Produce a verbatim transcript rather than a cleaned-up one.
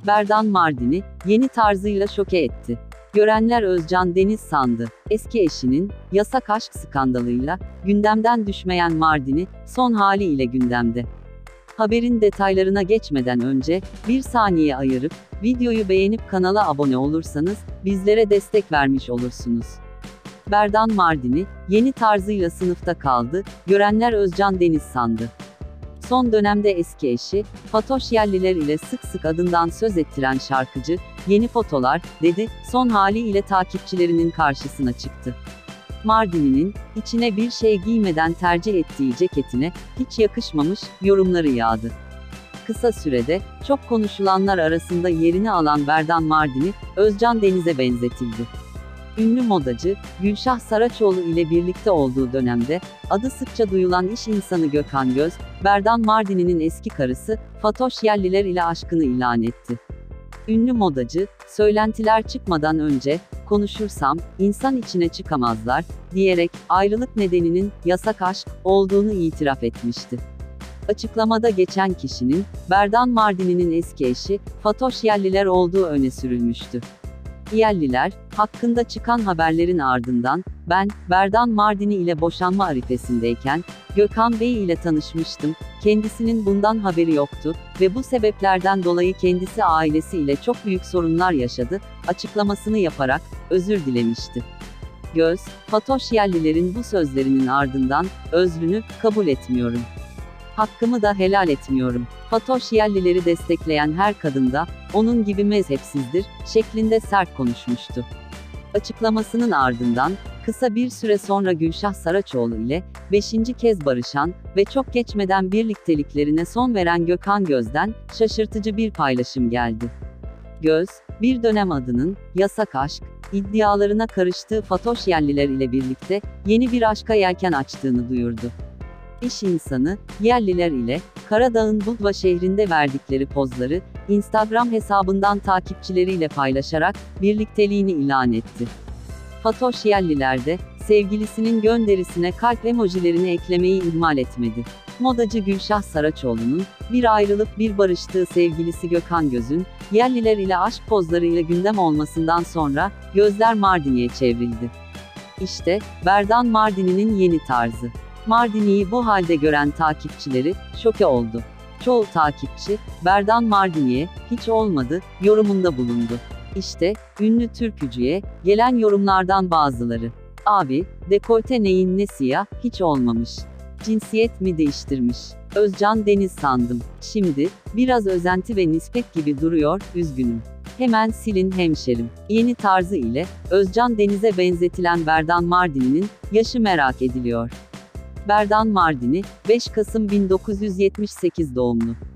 Berdan Mardin'i, yeni tarzıyla şoke etti. Görenler Özcan Deniz sandı. Eski eşinin, yasak aşk skandalıyla, gündemden düşmeyen Mardin'i, son haliyle gündemde. Haberin detaylarına geçmeden önce, bir saniye ayırıp, videoyu beğenip kanala abone olursanız, bizlere destek vermiş olursunuz. Berdan Mardin'i, yeni tarzıyla sınıfta kaldı, görenler Özcan Deniz sandı. Son dönemde eski eşi, Fatoş Yelliler ile sık sık adından söz ettiren şarkıcı, yeni fotolar, dedi, son haliyle takipçilerinin karşısına çıktı. Mardin'in, içine bir şey giymeden tercih ettiği ceketine, hiç yakışmamış, yorumları yağdı. Kısa sürede, çok konuşulanlar arasında yerini alan Berdan Mardin'i, Özcan Deniz'e benzetildi. Ünlü modacı, Gülşah Saraçoğlu ile birlikte olduğu dönemde, adı sıkça duyulan iş insanı Gökhan Göz, Berdan Mardin'in eski karısı, Fatoş Yelliler ile aşkını ilan etti. Ünlü modacı, söylentiler çıkmadan önce, konuşursam, insan içine çıkamazlar, diyerek, ayrılık nedeninin, yasak aşk, olduğunu itiraf etmişti. Açıklamada geçen kişinin, Berdan Mardin'in eski eşi, Fatoş Yelliler olduğu öne sürülmüştü. Yelliler, hakkında çıkan haberlerin ardından, ben, Berdan Mardini ile boşanma arifesindeyken, Gökhan Bey ile tanışmıştım, kendisinin bundan haberi yoktu ve bu sebeplerden dolayı kendisi ailesi ile çok büyük sorunlar yaşadı, açıklamasını yaparak, özür dilemişti. Göz, Fatoş Yelliler'in bu sözlerinin ardından, özrünü, kabul etmiyorum. Hakkımı da helal etmiyorum. Fatoş Yelliler'i destekleyen her kadın da, onun gibi mezhepsizdir, şeklinde sert konuşmuştu. Açıklamasının ardından, kısa bir süre sonra Gülşah Saraçoğlu ile, beşinci kez barışan ve çok geçmeden birlikteliklerine son veren Gökhan Göz'den, şaşırtıcı bir paylaşım geldi. Göz, bir dönem adının, yasak aşk, iddialarına karıştığı Fatoş Yelliler ile birlikte, yeni bir aşka yelken açtığını duyurdu. İş insanı, Yelliler ile, Karadağ'ın Budva şehrinde verdikleri pozları, Instagram hesabından takipçileriyle paylaşarak, birlikteliğini ilan etti. Fatoş Yelliler de, sevgilisinin gönderisine kalp emojilerini eklemeyi ihmal etmedi. Modacı Gülşah Saraçoğlu'nun, bir ayrılıp bir barıştığı sevgilisi Gökhan Göz'ün, Yelliler ile aşk pozlarıyla gündem olmasından sonra, gözler Mardin'e çevrildi. İşte, Berdan Mardin'in yeni tarzı. Mardini'yi bu halde gören takipçileri, şoke oldu. Çoğu takipçi, Berdan Mardini'ye, hiç olmadı, yorumunda bulundu. İşte, ünlü türkücüye, gelen yorumlardan bazıları. Abi, dekolte neyin nesi ya, hiç olmamış. Cinsiyet mi değiştirmiş? Özcan Deniz sandım. Şimdi, biraz özenti ve nispet gibi duruyor, üzgünüm. Hemen silin hemşerim. Yeni tarzı ile, Özcan Deniz'e benzetilen Berdan Mardini'nin, yaşı merak ediliyor. Berdan Mardini, beş Kasım bin dokuz yüz yetmiş sekiz doğumlu.